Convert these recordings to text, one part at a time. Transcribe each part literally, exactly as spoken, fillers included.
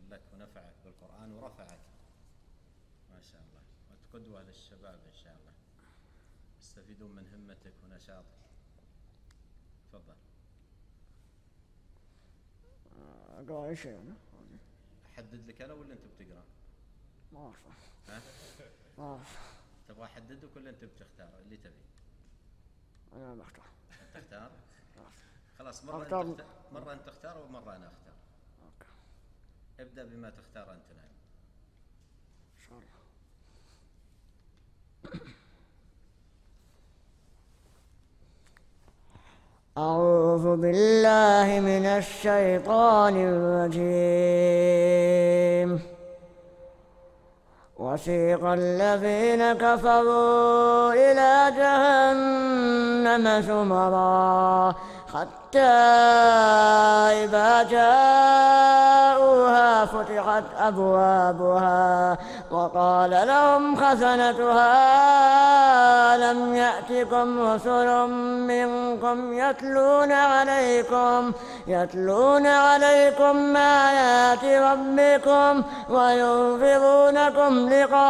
لك ونفعك بالقرآن ورفعك ما شاء الله، وتقدوة للشباب إن شاء الله يستفيدون من همتك ونشاطك. تفضل. أقرأ أي شيء أنا؟ أحدد لك أنا ولا أنت بتقرأ؟ ما أعرف. ها؟ ما أعرف. تبغى أحدد لك ولا أنت بتختار اللي تبي؟ أنا بختار. تختار؟ خلاص مرة أختار. أنت تختار مرة أنت تختار ومرة أنا أختار. أوكي. ابدأ بما تختار أنت الآن. إن شاء الله. أعوذ بالله من الشيطان الرجيم. وسيق الذين كفروا إلى جهنم زمرا حتى إذا جاءوها فتحت أبوابها وقال لهم خزنتها ألم يأتكم رسل منكم يتلون عليكم يتلون عليكم آيات ربكم وينذرونكم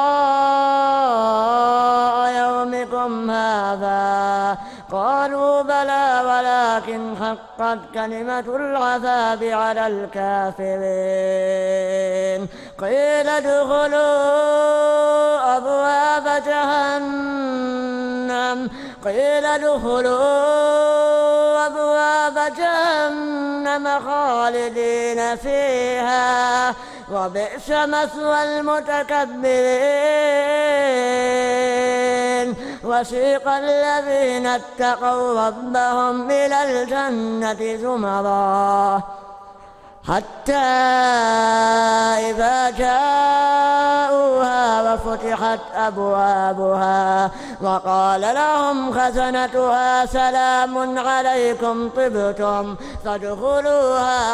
لقاء يومكم هذا؟ قالوا بلى ولكن حقت كلمة العذاب على الكافرين. قيل ادخلوا أبواب جهنم قيل ادخلوا أبواب جهنم خالدين فيها وبئس مثوى المتكبرين. وسيق الذين اتقوا ربهم إلى الجنة زمرا حتى إذا جاءوها وفتحت أبوابها وقال لهم خزنتها سلام عليكم طبتم فادخلوها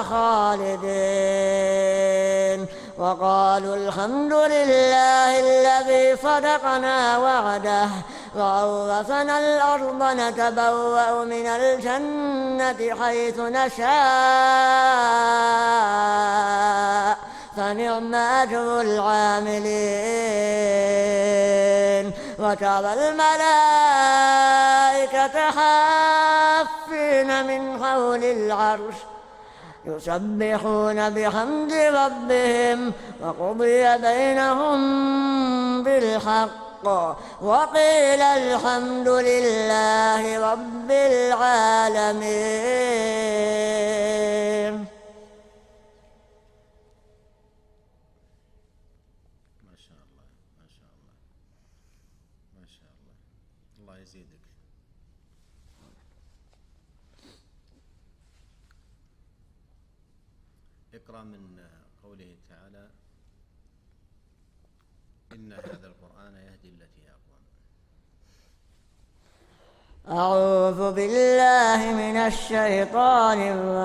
خالدين. وقالوا الحمد لله الذي صدقنا وعده وأورثنا الأرض نتبوأ من الجنة حيث نشاء فنعم أجر العاملين. وترى الملائكة حافين من حول العرش يسبحون بحمد ربهم وقضي بينهم بالحق وقيل الحمد لله رب العالمين. ما شاء الله ما شاء الله ما شاء الله، الله يزيدك. اقرأ من قوله تعالى إن هذا القرآن يهدي التي هي أقوم. أعوذ بالله من الشيطان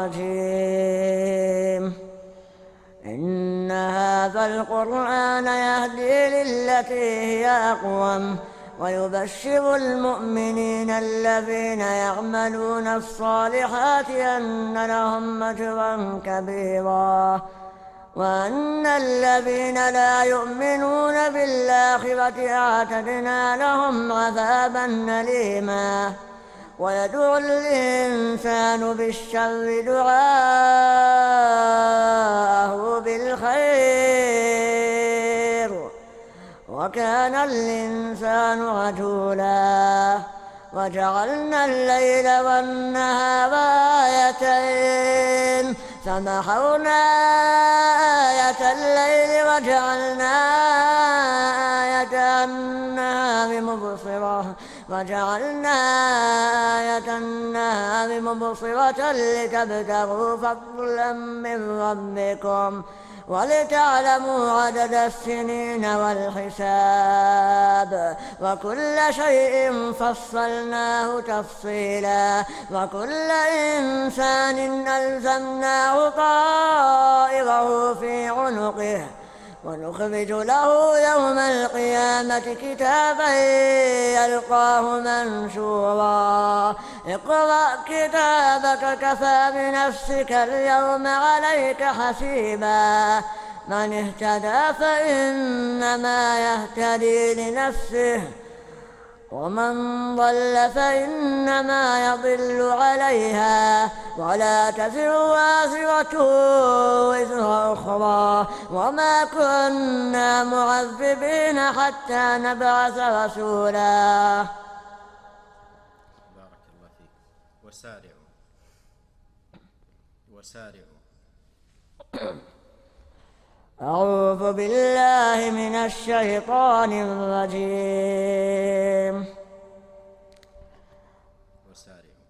الرجيم. إن هذا القرآن يهدي للتي هي أقوم ويبشر المؤمنين الذين يعملون الصالحات أن لهم أجرا كبيرا وأن الذين لا يؤمنون بالآخرة أعتدنا لهم عذابا أليما. ويدعو الإنسان بالشر دعاءه بالخير وكان الإنسان عجولا. وجعلنا الليل والنهار آيتين فمحونا آية الليل وجعلنا آية النهار مبصرة وجعلنا آية النهار مبصرة لتبتغوا فضلا من ربكم ولتعلموا عدد السنين والحساب وكل شيء فصلناه تفصيلا. وكل إنسان ألزمناه طائره في عنقه ونخرج له يوم القيامة كتابا يلقاه منشورا. اقرأ كتابك كفى بنفسك اليوم عليك حسيبا. من اهتدى فإنما يهتدي لنفسه ومن ضل فإنما يضل عليها ولا تزر وازرة وزر أخرى وما كنا معذبين حتى نبعث رسولا. بارك الله فيك. وسارعوا وسارعوا. أعوذ بالله من الشيطان الرجيم. وسارعوا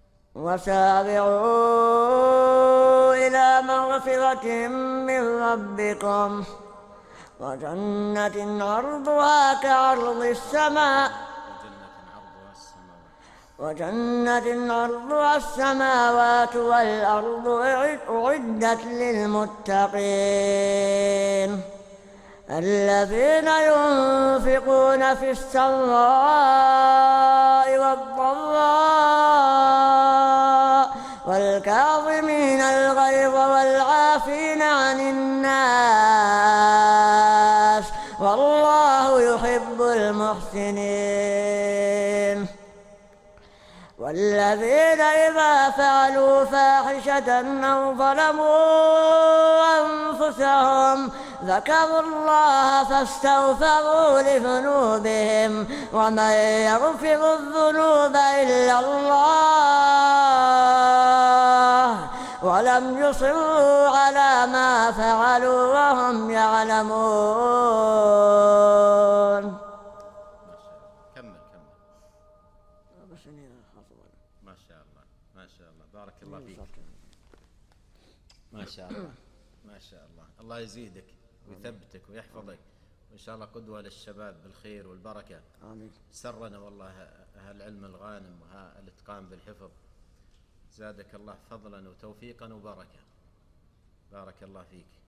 وسارعوا إلى مغفرة من ربكم وجنة عرضها كعرض السماء وجنة عرضها السماوات والأرض أعدت للمتقين الذين ينفقون في السراء والضراء والكاظمين الغيظ والعافين عن الناس والله يحب المحسنين. والذين إذا فعلوا فاحشة أو ظلموا أنفسهم ذكروا الله فاستغفروا لذنوبهم ومن يغفر الذنوب إلا الله ولم يصروا على ما فعلوا وهم يعلمون. ما شاء الله ما شاء الله بارك الله فيك. ما شاء الله ما شاء الله. الله يزيدك ويثبتك ويحفظك وإن شاء الله قدوة للشباب بالخير والبركة. آمين. سرنا والله هالعلم الغانم وهالاتقان بالحفظ. زادك الله فضلا وتوفيقا وبركة. بارك الله فيك.